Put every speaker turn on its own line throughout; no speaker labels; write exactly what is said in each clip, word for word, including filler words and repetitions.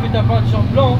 que t'as pas de champ blanc.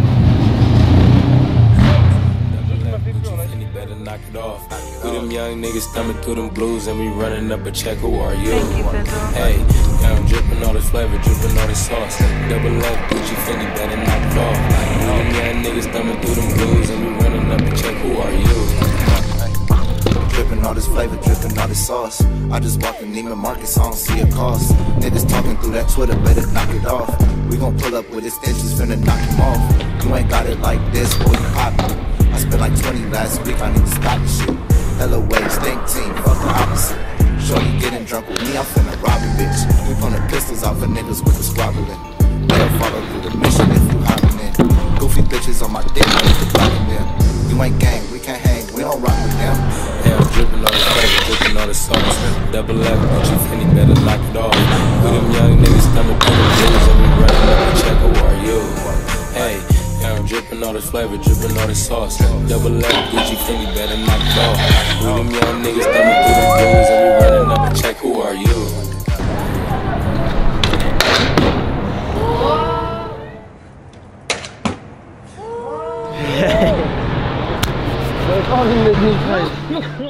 Knock it off. We them young niggas thumbing through them blues and we running up a check. Who are you? Hey, yeah, I'm dripping all this flavor, dripping all this sauce. Double up, Gucci, Fendi, better knock it off. We them young niggas thumbing through them blues and we running up a check. Who are you?
Dripping all this flavor, dripping all this sauce. I just walked in Neiman Marcus, so I don't see a cost. Niggas talking through that Twitter, better knock it off. We gon' pull up with his inches, finna knock him off. You ain't got it like this, boy, you poppin'. I spent like twenty last week, I need to stop this shit. Hello, wave, stink team, fuck the opposite. Shorty getting drunk with me, I'm finna rob a bitch. We pulling pistols off of niggas with the squabbling. Better follow through the mission if you hopping in. Goofy bitches on my dick, I need to blocking them. You ain't gang, we can't hang, we don't rock with them.
Yeah, I'm dripping all this flavor, dripping all this sauce. Double F, Gucci, Fendi, better knock it off. We them young niggas thumbing through the blues and we running up a check. Who are you? Hey. Yeah, I'm dripping all this flavor, dripping all this sauce. Double F, Gucci, Fendi, better knock it off. We them young niggas thumbing through them blues and we running up a check. Who are you?
J'avais pas envie de mettre une